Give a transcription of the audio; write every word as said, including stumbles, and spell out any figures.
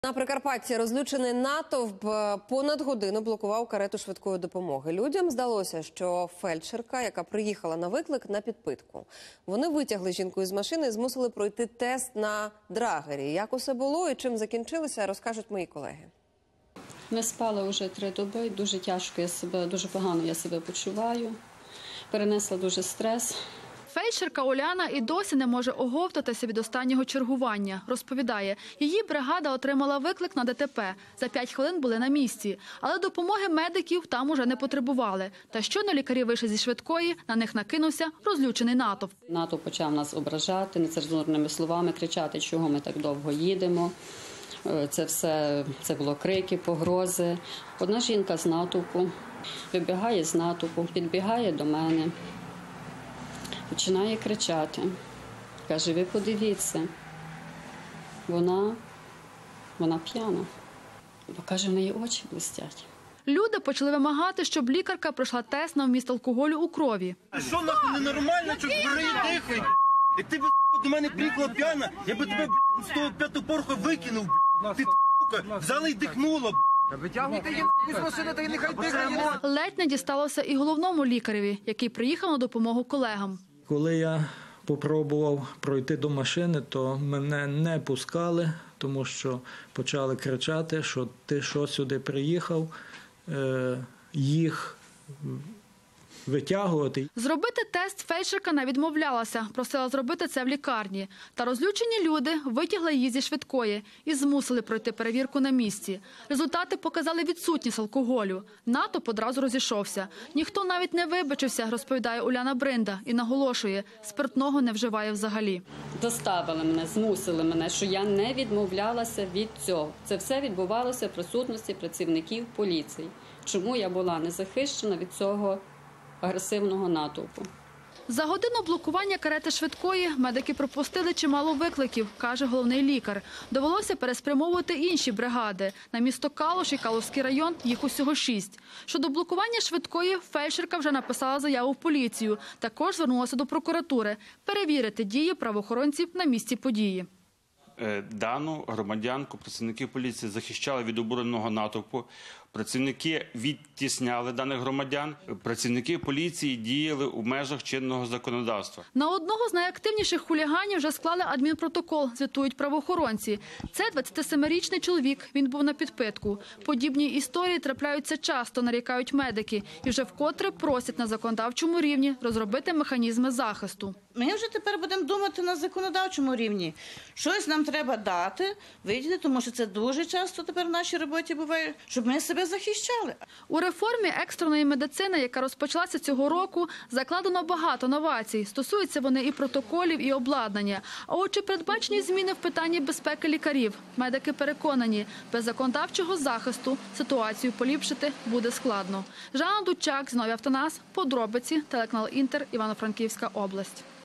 На Прикарпатті розлючений натовп понад годину блокував карету швидкої допомоги. Людям здалося, що фельдшерка, яка приїхала на виклик, на підпитку. Вони витягли жінку із машини і змусили пройти тест на драгері. Як усе було і чим закінчилося, розкажуть мої колеги. Не спала вже три доби, дуже тяжко я себе, дуже погано я себе почуваю. Перенесла дуже стрес. Фельдшерка Уляна і досі не може оговтатися від останнього чергування. Розповідає, її бригада отримала виклик на ДТП. За п'ять хвилин були на місці. Але допомоги медиків там уже не потребували. Та щойно лікарі вийшли зі швидкої, на них накинувся розлючений натовп. Натовп почав нас ображати, нецензурними словами, кричати, чого ми так довго їдемо. Це все, це було крики, погрози. Одна жінка з натовпу вибігає з натовпу, підбігає до мене. Починає кричати. Каже, ви подивіться, вона, вона п'яна. Бо, каже, в неї очі блистять. Люди почали вимагати, щоб лікарка пройшла тест на вміст алкоголю у крові. А що, нахуй, ненормально, що гори дихають? Як ти, до мене приїхала п'яна, я би тебе з того п'ятого поверху викинув, ти, сука, взяла і дихнула. Витягуйте її з машини, та й нехай дихає. Ледь не дісталося і головному лікареві, який приїхав на допомогу колегам. Коли я спробував пройти до машини, то мене не пускали, тому що почали кричати, що ти що сюди приїхав, їх витягувати. Зробити тест фельдшерка не відмовлялася, просила зробити це в лікарні. Та розлючені люди витягли її зі швидкої і змусили пройти перевірку на місці. Результати показали відсутність алкоголю. Натовп одразу розійшовся. Ніхто навіть не вибачився, розповідає Уляна Бринда, і наголошує, спиртного не вживає взагалі. Доставили мене, змусили мене, що я не відмовлялася від цього. Це все відбувалося в присутності працівників поліції. Чому я була не захищена від цього агресивного натовпу. За годину блокування карети швидкої медики пропустили чимало викликів, каже головний лікар. Довелося переспрямовувати інші бригади. На місто Калуш і Калуський район їх усього шість. Щодо блокування швидкої, фельдшерка вже написала заяву в поліцію. Також звернулася до прокуратури перевірити дії правоохоронців на місці події. Дану громадянку працівники поліції захищали від обуреного натовпу. Працівники відтісняли даних громадян. Працівники поліції діяли у межах чинного законодавства. На одного з найактивніших хуліганів вже склали адмінпротокол, звітують правоохоронці. Це двадцятисемирічний чоловік, він був на підпитку. Подібні історії трапляються часто, нарікають медики. І вже вкотре просять на законодавчому рівні розробити механізми захисту. Ми вже тепер будемо думати на законодавчому рівні. Щось нам треба дати, видіти, тому що це дуже часто тепер в нашій роботі буває, щоб ми себе захищали. У реформі екстреної медицини, яка розпочалася цього року, закладено багато новацій. Стосуються вони і протоколів, і обладнання. А от чи передбачені зміни в питанні безпеки лікарів? Медики переконані, без законодавчого захисту ситуацію поліпшити буде складно. Жанна Дучак, Зіновій Автонас, подробиці, телеканал Інтер, Івано-Франківська область.